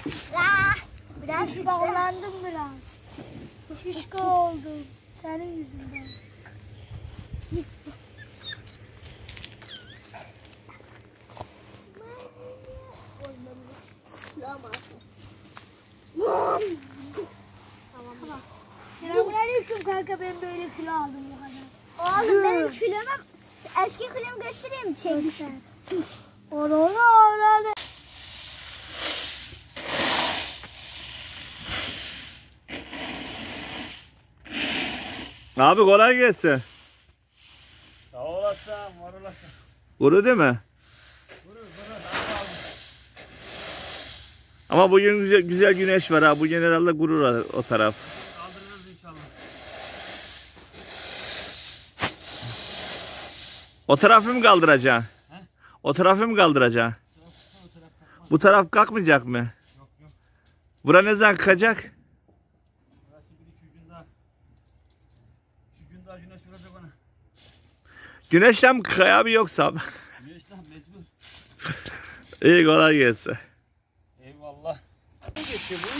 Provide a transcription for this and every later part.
Biraz şişkolandım biraz. Şişko oldum. Senin yüzünden. Selamünaleyküm kanka, ben böyle kilo aldım bu kadar. Oğlum benim kilomu eski kilomu göstereyim mi çekmişler? Orada. Abi kolay gelsin. Sağ olasın, var olasın. Kuru değil mi? Kuru. Ama bugün güzel güneş var ha. Bugün herhalde kurur o taraf. Kaldırırız inşallah. O tarafı mı kaldıracaksın? He? O tarafı mı kaldıracaksın? O taraf kalkmaz. Bu taraf kalkmayacak mı? Yok. Bura ne zaman kalkacak? Burası bir iki gün daha. 2 gün daha güneş vuracak ona. Güneşten mi kaya bir yoksa? Güneşten mecbur. İyi kolay gelsin. Eyvallah. Geçiyor bu.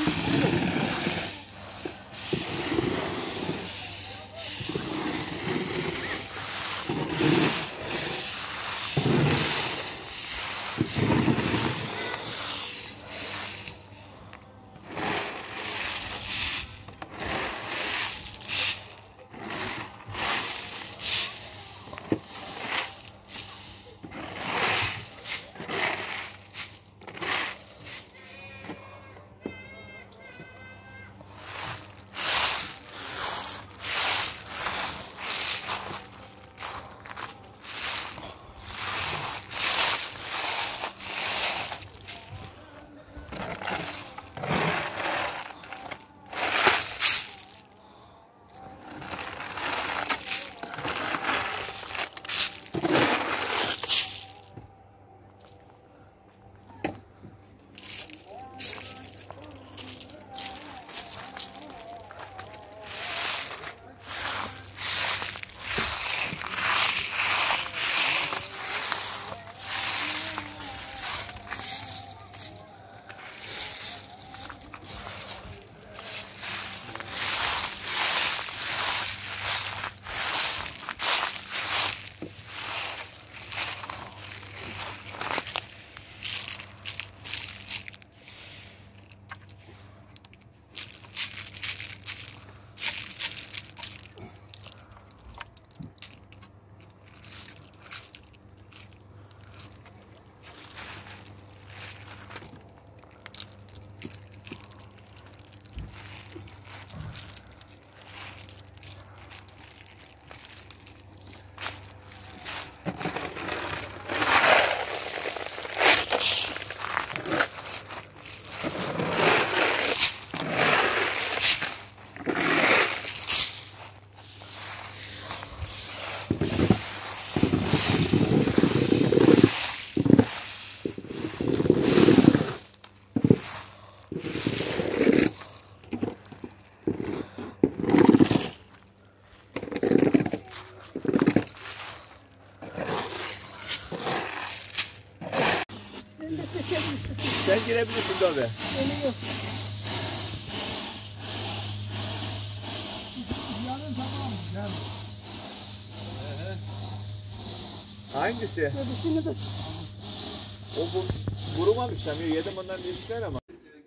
Sen girebilirsin tabi. Öyle yok. Hangisi? Öbürsünü de çık. O kurumamış tam. Yedim ondan değişikler ama.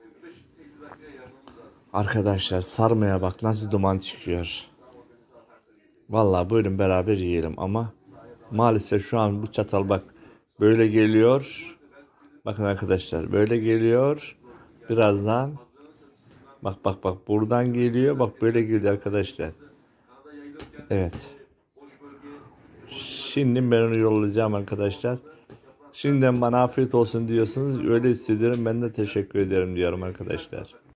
Arkadaşlar sarmaya bak nasıl duman çıkıyor. Vallahi buyurun beraber yiyelim ama maalesef şu an bu çatal bak böyle geliyor. Bakın arkadaşlar böyle geliyor. Birazdan bak buradan geliyor. Bak böyle geliyor arkadaşlar. Evet. Şimdi ben onu yollayacağım arkadaşlar. Şimdiden bana afiyet olsun diyorsunuz. Öyle hissediyorum. Ben de teşekkür ederim diyorum arkadaşlar.